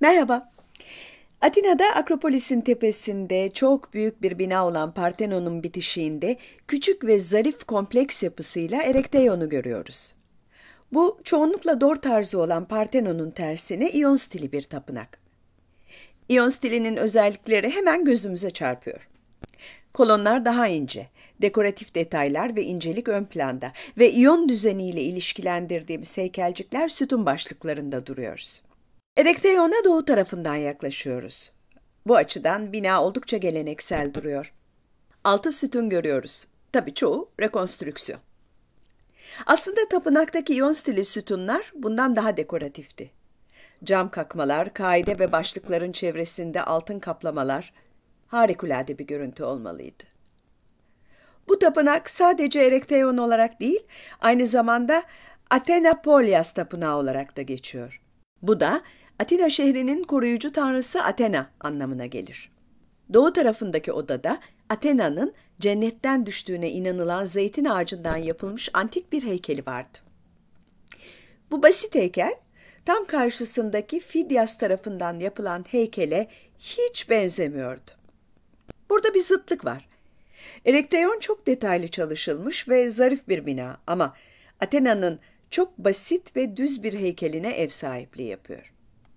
Merhaba. Atina'da Akropolis'in tepesinde çok büyük bir bina olan Partenon'un bitişiğinde küçük ve zarif kompleks yapısıyla Erekteyon'u görüyoruz. Bu çoğunlukla dor tarzı olan Partenon'un tersine İyon stili bir tapınak. İyon stilinin özellikleri hemen gözümüze çarpıyor. Kolonlar daha ince, dekoratif detaylar ve incelik ön planda ve İyon düzeniyle ilişkilendirdiğimiz heykelcikler sütun başlıklarında duruyoruz. Erekteyon'a doğu tarafından yaklaşıyoruz. Bu açıdan bina oldukça geleneksel duruyor. 6 sütun görüyoruz. Tabii çoğu rekonstrüksiyon. Aslında tapınaktaki İyon stili sütunlar bundan daha dekoratifti. Cam kakmalar, kaide ve başlıkların çevresinde altın kaplamalar harikulade bir görüntü olmalıydı. Bu tapınak sadece Erekteyon olarak değil, aynı zamanda Athena Polias tapınağı olarak da geçiyor. Bu da Atina şehrinin koruyucu tanrısı Athena anlamına gelir. Doğu tarafındaki odada Athena'nın cennetten düştüğüne inanılan zeytin ağacından yapılmış antik bir heykeli vardı. Bu basit heykel, tam karşısındaki Fidias tarafından yapılan heykele hiç benzemiyordu. Burada bir zıtlık var. Erekteyon çok detaylı çalışılmış ve zarif bir bina ama Athena'nın çok basit ve düz bir heykeline ev sahipliği yapıyor.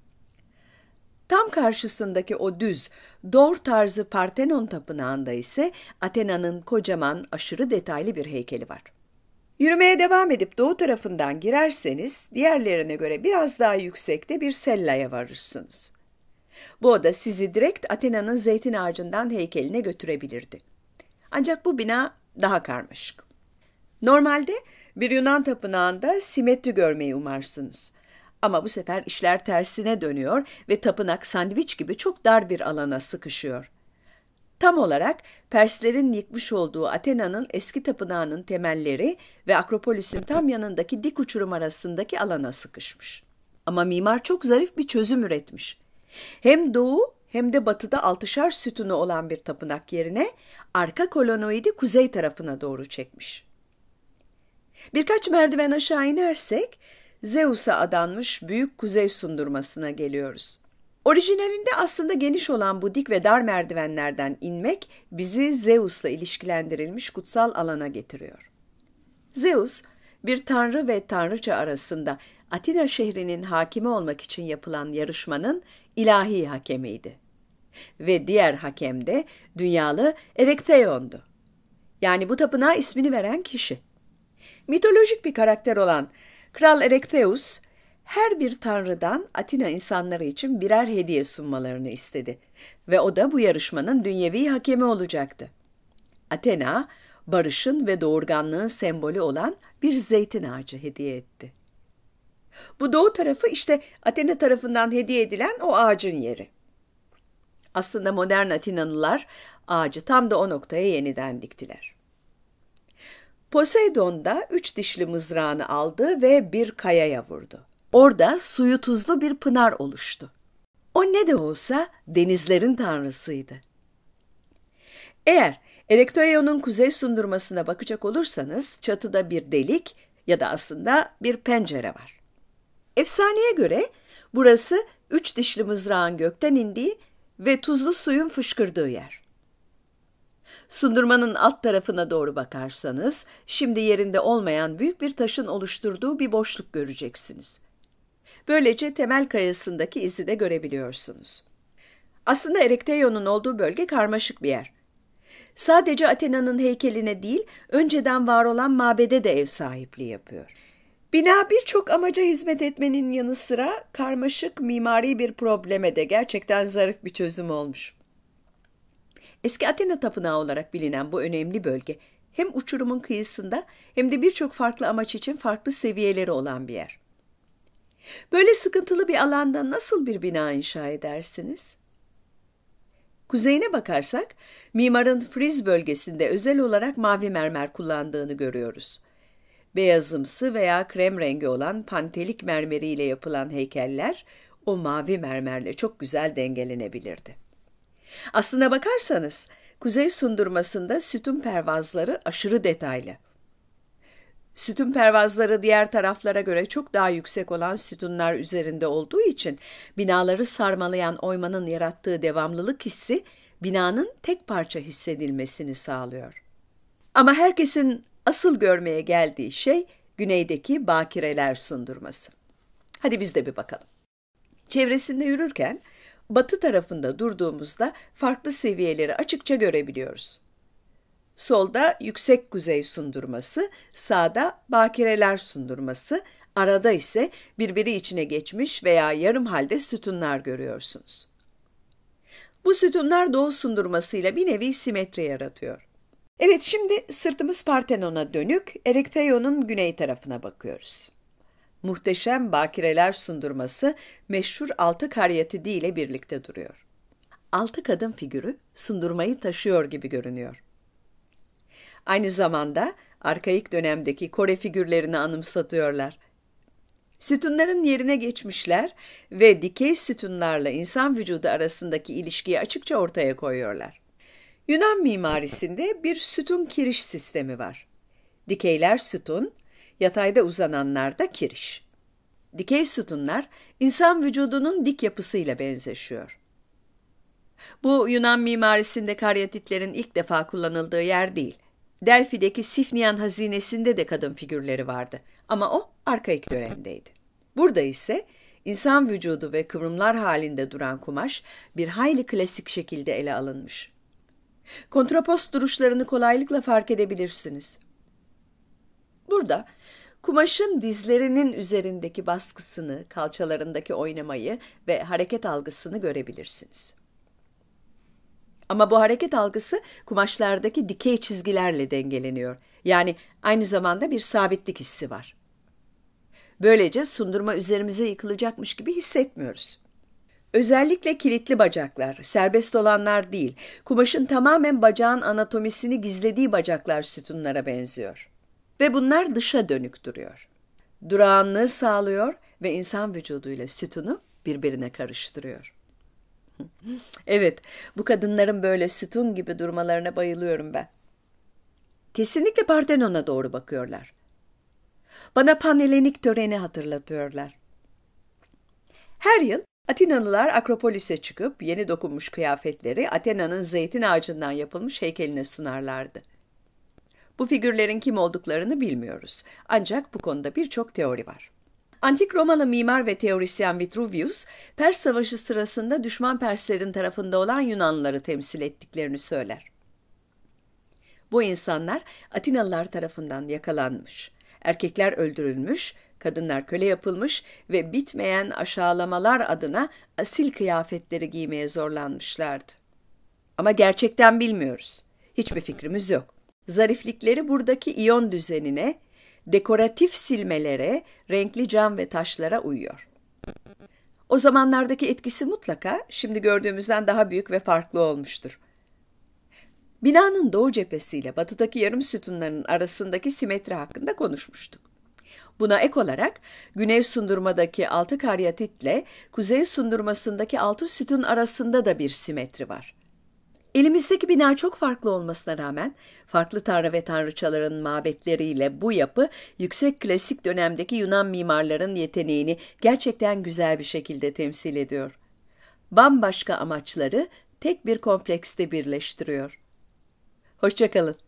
Tam karşısındaki o düz, dor tarzı Partenon tapınağında ise Athena'nın kocaman, aşırı detaylı bir heykeli var. Yürümeye devam edip doğu tarafından girerseniz, diğerlerine göre biraz daha yüksekte bir sellaya varırsınız. Bu oda sizi direkt Athena'nın zeytin ağacından heykeline götürebilirdi. Ancak bu bina daha karmaşık. Normalde bir Yunan tapınağında simetri görmeyi umarsınız. Ama bu sefer işler tersine dönüyor ve tapınak sandviç gibi çok dar bir alana sıkışıyor. Tam olarak Perslerin yıkmış olduğu Athena'nın eski tapınağının temelleri ve Akropolis'in tam yanındaki dik uçurum arasındaki alana sıkışmış. Ama mimar çok zarif bir çözüm üretmiş. Hem doğu hem de batıda 6'şar sütunu olan bir tapınak yerine arka kolonoidi kuzey tarafına doğru çekmiş. Birkaç merdiven aşağı inersek Zeus'a adanmış büyük kuzey sundurmasına geliyoruz. Orijinalinde aslında geniş olan bu dik ve dar merdivenlerden inmek bizi Zeus'la ilişkilendirilmiş kutsal alana getiriyor. Zeus, bir tanrı ve tanrıça arasında Atina şehrinin hakimi olmak için yapılan yarışmanın ilahi hakemiydi. Ve diğer hakem de dünyalı Erekteyon'du. Yani bu tapınağa ismini veren kişi. Mitolojik bir karakter olan Kral Erektheus, her bir tanrıdan Atina insanları için birer hediye sunmalarını istedi ve o da bu yarışmanın dünyevi hakemi olacaktı. Athena, barışın ve doğurganlığın sembolü olan bir zeytin ağacı hediye etti. Bu doğu tarafı işte Athena tarafından hediye edilen o ağacın yeri. Aslında modern Atinalılar ağacı tam da o noktaya yeniden diktiler. Poseidon da 3 dişli mızrağını aldı ve bir kayaya vurdu. Orada suyu tuzlu bir pınar oluştu. O ne de olsa denizlerin tanrısıydı. Eğer Erekteion'un kuzey sundurmasına bakacak olursanız çatıda bir delik ya da aslında bir pencere var. Efsaneye göre burası 3 dişli mızrağın gökten indiği ve tuzlu suyun fışkırdığı yer. Sundurmanın alt tarafına doğru bakarsanız, şimdi yerinde olmayan büyük bir taşın oluşturduğu bir boşluk göreceksiniz. Böylece temel kayasındaki izi de görebiliyorsunuz. Aslında Erekteion'un olduğu bölge karmaşık bir yer. Sadece Athena'nın heykeline değil, önceden var olan mabede de ev sahipliği yapıyor. Bina birçok amaca hizmet etmenin yanı sıra karmaşık mimari bir probleme de gerçekten zarif bir çözüm olmuş. Eski Athena Tapınağı olarak bilinen bu önemli bölge hem uçurumun kıyısında hem de birçok farklı amaç için farklı seviyeleri olan bir yer. Böyle sıkıntılı bir alanda nasıl bir bina inşa edersiniz? Kuzeyine bakarsak, mimarın friz bölgesinde özel olarak mavi mermer kullandığını görüyoruz. Beyazımsı veya krem rengi olan pantelik mermeriyle yapılan heykeller o mavi mermerle çok güzel dengelenebilirdi. Aslına bakarsanız, kuzey sundurmasında sütun pervazları aşırı detaylı. Sütun pervazları diğer taraflara göre çok daha yüksek olan sütunlar üzerinde olduğu için binaları sarmalayan oymanın yarattığı devamlılık hissi binanın tek parça hissedilmesini sağlıyor. Ama herkesin asıl görmeye geldiği şey güneydeki bakireler sundurması. Hadi biz de bir bakalım. Çevresinde yürürken batı tarafında durduğumuzda farklı seviyeleri açıkça görebiliyoruz. Solda yüksek kuzey sundurması, sağda bakireler sundurması, arada ise birbiri içine geçmiş veya yarım halde sütunlar görüyorsunuz. Bu sütunlar doğu sundurmasıyla bir nevi simetri yaratıyor. Evet, şimdi sırtımız Partenon'a dönük, Erekteyon'un güney tarafına bakıyoruz. Muhteşem bakireler sundurması meşhur altı karyatidi ile birlikte duruyor. Altı kadın figürü sundurmayı taşıyor gibi görünüyor. Aynı zamanda arkaik dönemdeki Kore figürlerini anımsatıyorlar. Sütunların yerine geçmişler ve dikey sütunlarla insan vücudu arasındaki ilişkiyi açıkça ortaya koyuyorlar. Yunan mimarisinde bir sütun kiriş sistemi var. Dikeyler sütun, yatayda uzananlar da kiriş. Dikey sütunlar insan vücudunun dik yapısıyla benzeşiyor. Bu Yunan mimarisinde karyatitlerin ilk defa kullanıldığı yer değil. Delfi'deki Sifnian hazinesinde de kadın figürleri vardı ama o arkaik dönemdeydi. Burada ise insan vücudu ve kıvrımlar halinde duran kumaş bir hayli klasik şekilde ele alınmış. Kontrapost duruşlarını kolaylıkla fark edebilirsiniz. Burada kumaşın dizlerinin üzerindeki baskısını, kalçalarındaki oynamayı ve hareket algısını görebilirsiniz. Ama bu hareket algısı kumaşlardaki dikey çizgilerle dengeleniyor. Yani aynı zamanda bir sabitlik hissi var. Böylece sundurma üzerimize yıkılacakmış gibi hissetmiyoruz. Özellikle kilitli bacaklar, serbest olanlar değil, kumaşın tamamen bacağın anatomisini gizlediği bacaklar sütunlara benziyor. Ve bunlar dışa dönük duruyor. Durağanlığı sağlıyor ve insan vücuduyla sütunu birbirine karıştırıyor. Evet, bu kadınların böyle sütun gibi durmalarına bayılıyorum ben. Kesinlikle Partenon'a doğru bakıyorlar. Bana Panhelenik töreni hatırlatıyorlar. Her yıl Atinalılar Akropolis'e çıkıp yeni dokunmuş kıyafetleri Athena'nın zeytin ağacından yapılmış heykeline sunarlardı. Bu figürlerin kim olduklarını bilmiyoruz. Ancak bu konuda birçok teori var. Antik Romalı mimar ve teorisyen Vitruvius, Pers Savaşı sırasında düşman Perslerin tarafında olan Yunanlıları temsil ettiklerini söyler. Bu insanlar Atinalılar tarafından yakalanmış, erkekler öldürülmüş, kadınlar köle yapılmış ve bitmeyen aşağılamalar adına asil kıyafetleri giymeye zorlanmışlardı. Ama gerçekten bilmiyoruz. Hiçbir fikrimiz yok. Zariflikleri buradaki iyon düzenine, dekoratif silmelere, renkli cam ve taşlara uyuyor. O zamanlardaki etkisi mutlaka şimdi gördüğümüzden daha büyük ve farklı olmuştur. Binanın doğu cephesiyle batıdaki yarım sütunların arasındaki simetri hakkında konuşmuştuk. Buna ek olarak güney sundurmadaki altı karyatitle kuzey sundurmasındaki altı sütun arasında da bir simetri var. Elimizdeki bina çok farklı olmasına rağmen farklı tanrı ve tanrıçaların mabetleriyle bu yapı yüksek klasik dönemdeki Yunan mimarların yeteneğini gerçekten güzel bir şekilde temsil ediyor. Bambaşka amaçları tek bir komplekste birleştiriyor. Hoşça kalın.